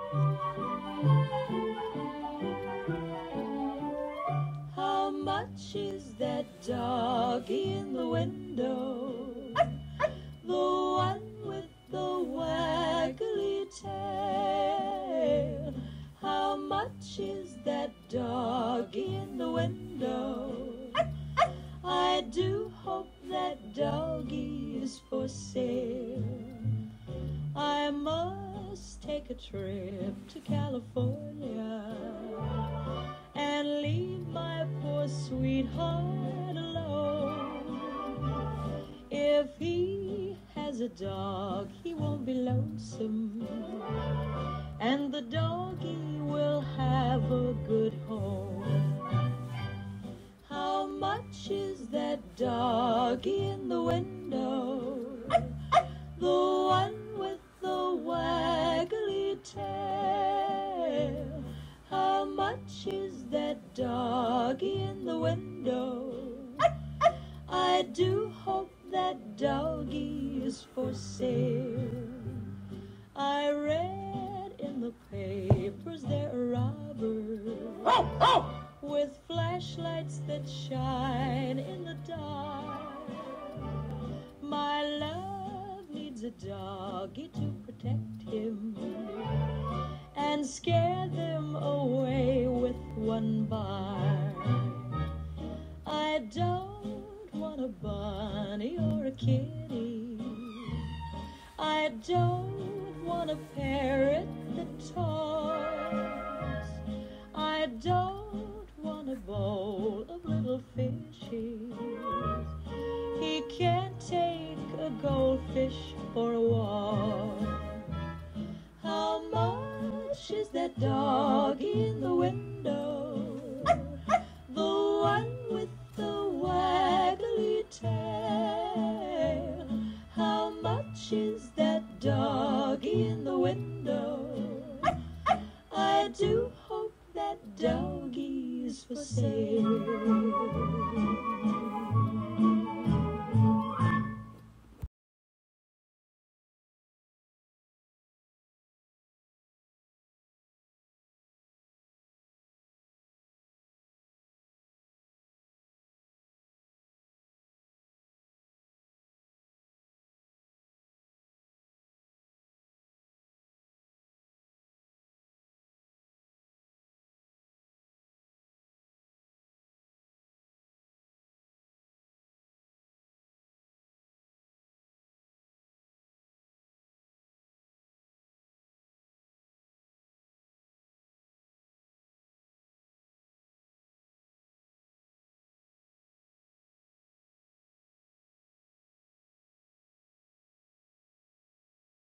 How much is that doggy in the window? The one with the waggly tail. How much is that doggy in the window? I do hope that doggy is for sale. I must take a trip to California and leave my poor sweetheart alone. If he has a dog, he won't be lonesome, and the doggy will have a good home. How much is that doggy in the window? The one with the waggly tail. How much is that doggy in the window? I do hope that doggy is for sale. I read in the papers there are robbers with flashlights that shine in the dark. My love needs a doggy to protect him and scare them away with one bark. I don't want a bunny or a kitty. I don't want a parrot that talks. I don't want a bowl of little fishes. He can't take a goldfish for a walk. How much is that doggy in the window? The one with the waggly tail. How much is that doggy in the window? I do hope that doggy is for sale.